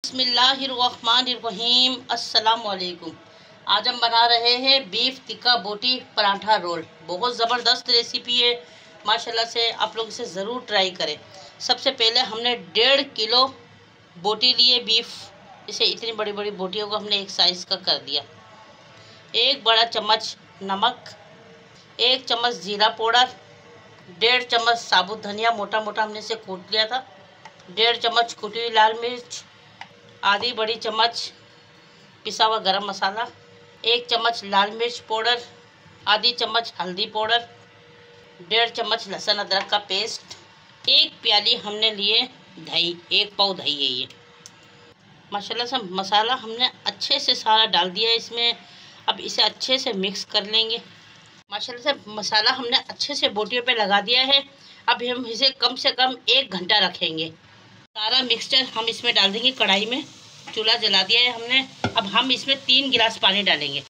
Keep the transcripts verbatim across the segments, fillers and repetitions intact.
बिस्मिल्लाहिर्रहमानिर्रहीम। अस्सलाम वालेकुम। आज हम बना रहे हैं बीफ टिक्का बोटी पराठा रोल। बहुत ज़बरदस्त रेसिपी है माशाल्लाह से, आप लोग इसे ज़रूर ट्राई करें। सबसे पहले हमने डेढ़ किलो बोटी लिए बीफ, इसे इतनी बड़ी बड़ी बोटियों को हमने एक साइज़ का कर दिया। एक बड़ा चम्मच नमक, एक चम्मच जीरा पाउडर, डेढ़ चम्मच साबुत धनिया मोटा मोटा हमने इसे कूट लिया था, डेढ़ चम्मच कुटी हुई लाल मिर्च, आधी बड़ी चम्मच पिसा हुआ गरम मसाला, एक चम्मच लाल मिर्च पाउडर, आधी चम्मच हल्दी पाउडर, डेढ़ चम्मच लहसुन अदरक का पेस्ट, एक प्याली हमने लिए दही, एक पाव दही है ये। माशाल्लाह से मसाला हमने अच्छे से सारा डाल दिया है इसमें। अब इसे अच्छे से मिक्स कर लेंगे। माशाल्लाह से मसाला हमने अच्छे से बोटियों पे लगा दिया है। अब हम इसे कम से कम एक घंटा रखेंगे। सारा मिक्सचर हम इसमें डाल देंगे कढ़ाई में। चूल्हा जला दिया है हमने। अब हम इसमें तीन गिलास पानी डालेंगे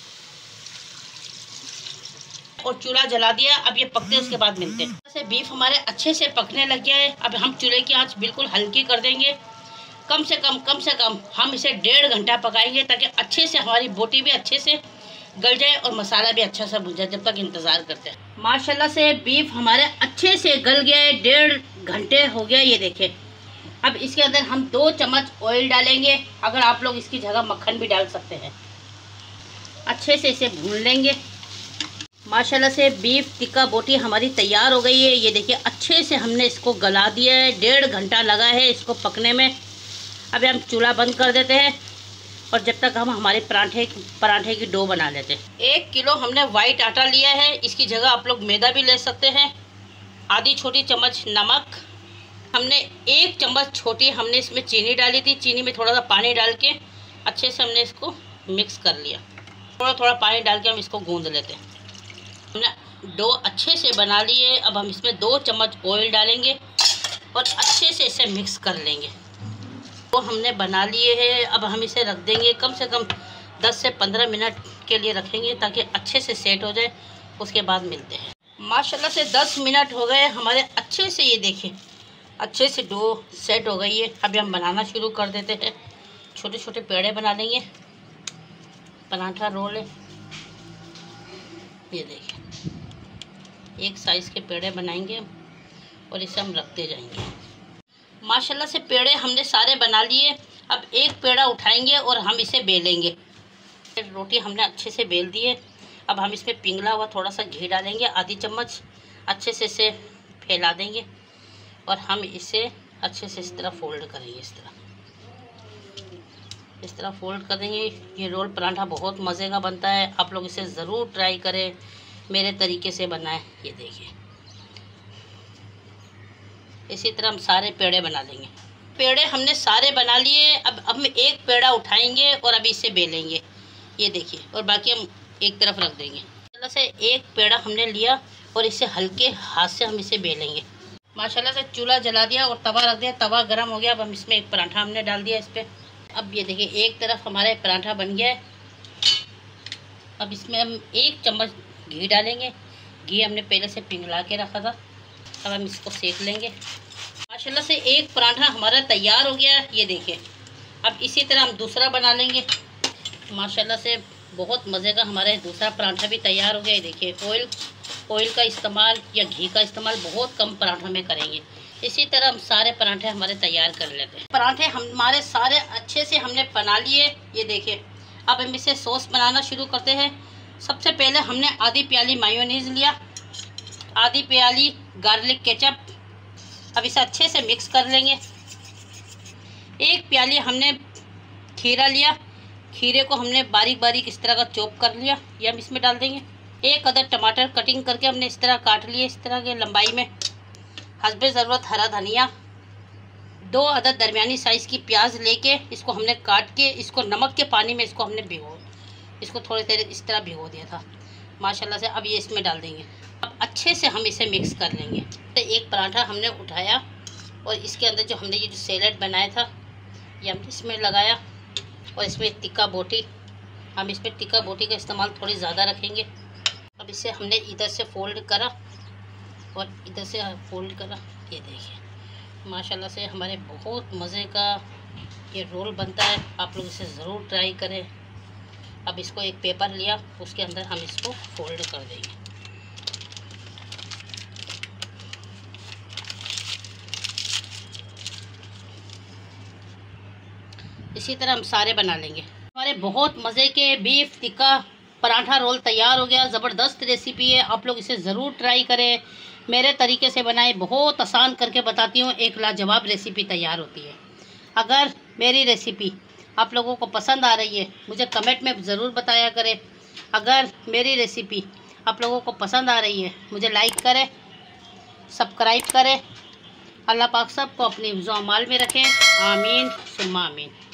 और चूल्हा जला दिया। अब ये पकते उसके बाद मिलते हैं। जैसे बीफ हमारे अच्छे से पकने लग गया है। अब हम चूल्हे की आंच बिल्कुल हल्की कर देंगे। कम से कम कम से कम हम इसे डेढ़ घंटा पकाएंगे ताकि अच्छे से हमारी बोटी भी अच्छे से गल जाए और मसाला भी अच्छा सा भुन जाए। जब तक इंतज़ार करते हैं। माशाल्लाह से बीफ हमारे अच्छे से गल गया है, डेढ़ घंटे हो गया ये देखें। अब इसके अंदर हम दो चम्मच ऑयल डालेंगे। अगर आप लोग इसकी जगह मक्खन भी डाल सकते हैं। अच्छे से इसे भून लेंगे। माशाल्लाह से बीफ टिक्का बोटी हमारी तैयार हो गई है। ये देखिए अच्छे से हमने इसको गला दिया है। डेढ़ घंटा लगा है इसको पकने में। अब हम चूल्हा बंद कर देते हैं और जब तक हम हमारे पराठे पराठे की डो बना लेते हैं। एक किलो हमने वाइट आटा लिया है। इसकी जगह आप लोग मैदा भी ले सकते हैं। आधी छोटी चम्मच नमक, हमने एक चम्मच छोटी हमने इसमें चीनी डाली थी। चीनी में थोड़ा सा पानी डाल के अच्छे से हमने इसको मिक्स कर लिया। थोड़ा थोड़ा पानी डाल के हम इसको गूंद लेते हैं। हमने डो अच्छे से बना ली है। अब हम इसमें दो चम्मच ऑयल डालेंगे और अच्छे से इसे मिक्स कर लेंगे। तो हमने बना लिए हैं। अब हम इसे रख देंगे कम से कम दस से पंद्रह मिनट के लिए रखेंगे ताकि अच्छे से सेट हो जाए। उसके बाद मिलते हैं। माशाल्लाह से दस मिनट हो गए हमारे अच्छे से। ये देखिए अच्छे से डो सेट हो गई है। अभी हम बनाना शुरू कर देते हैं। छोटे छोटे पेड़े बना लेंगे। पराठा रोल है ये देखिए, एक साइज़ के पेड़े बनाएंगे और इसे हम रखते जाएंगे। माशाल्लाह से पेड़े हमने सारे बना लिए। अब एक पेड़ा उठाएंगे और हम इसे बेलेंगे। रोटी हमने अच्छे से बेल दी है। अब हम इसमें पिघला हुआ थोड़ा सा घी डालेंगे, आधी चम्मच। अच्छे से इसे फैला देंगे और हम इसे अच्छे से इस तरह फोल्ड करेंगे। इस तरह इस तरह फोल्ड कर देंगे। ये रोल पराठा बहुत मज़े का बनता है। आप लोग इसे ज़रूर ट्राई करें, मेरे तरीके से बनाएं। ये देखिए इसी तरह हम सारे पेड़े बना लेंगे। पेड़े हमने सारे बना लिए। अब हम एक पेड़ा उठाएंगे और अभी इसे बेलेंगे। ये देखिए, और बाकी हम एक तरफ रख देंगे। माशाल्लाह से एक पेड़ा हमने लिया और इसे हल्के हाथ से हम इसे बेलेंगे। माशाल्लाह से चूल्हा जला दिया और तवा रख दिया। तवा गर्म हो गया। अब हम इसमें एक पराठा हमने डाल दिया इस पर। अब ये देखिए एक तरफ हमारा पराठा बन गया है। अब इसमें हम एक चम्मच घी डालेंगे। घी हमने पहले से पिघला के रखा था। अब हम इसको सेक लेंगे। माशाल्लाह से एक पराठा हमारा तैयार हो गया है। ये देखिए अब इसी तरह हम दूसरा बना लेंगे। माशाल्लाह से बहुत मज़े का हमारा दूसरा पराठा भी तैयार हो गया है। देखिए ऑयल ऑयल का इस्तेमाल या घी का इस्तेमाल बहुत कम पराठों में करेंगे। इसी तरह हम सारे पराठे हमारे तैयार कर लेते हैं। पराठे हमारे सारे अच्छे से हमने बना लिए। ये देखिए अब हम इसे सॉस बनाना शुरू करते हैं। सबसे पहले हमने आधी प्याली मायोनीज़ लिया, आधी प्याली गार्लिक केचप। अब इसे अच्छे से मिक्स कर लेंगे। एक प्याली हमने खीरा लिया। खीरे को हमने बारीक बारीक इस तरह का चॉप कर लिया। ये हम इसमें डाल देंगे। एक अदर टमाटर कटिंग करके हमने इस तरह काट लिए, इस तरह के लंबाई में। हस्बे ज़रूरत हरा धनिया। दो अदर दरमियानी साइज़ की प्याज लेके इसको हमने काट के इसको नमक के पानी में इसको हमने भिगो इसको थोड़ी देर इस तरह भिगो दिया था। माशाल्लाह से अब ये इसमें डाल देंगे। अब अच्छे से हम इसे मिक्स कर लेंगे। तो एक पराठा हमने उठाया और इसके अंदर जो हमने ये जो सैलेड बनाया था ये हम इसमें लगाया और इसमें टिक्का बोटी। हम इसमें टिक्का बोटी का इस्तेमाल थोड़ी ज़्यादा रखेंगे। अब इसे हमने इधर से फोल्ड करा और इधर से फोल्ड करा। ये देखिए माशाल्लाह से हमारे बहुत मज़े का ये रोल बनता है, आप लोग इसे ज़रूर ट्राई करें। अब इसको एक पेपर लिया, उसके अंदर हम इसको फोल्ड कर देंगे। इसी तरह हम सारे बना लेंगे। हमारे बहुत मज़े के बीफ टिक्का पराठा रोल तैयार हो गया। ज़बरदस्त रेसिपी है, आप लोग इसे ज़रूर ट्राई करें। मेरे तरीके से बनाए, बहुत आसान करके बताती हूँ, एक लाजवाब रेसिपी तैयार होती है। अगर मेरी रेसिपी आप लोगों को पसंद आ रही है, मुझे कमेंट में ज़रूर बताया करें। अगर मेरी रेसिपी आप लोगों को पसंद आ रही है, मुझे लाइक करें, सब्सक्राइब करें। अल्लाह पाक सबको अपनी हिफ्ज़-ओ-अमाल में रखें। आमीन सुम्मा आमीन।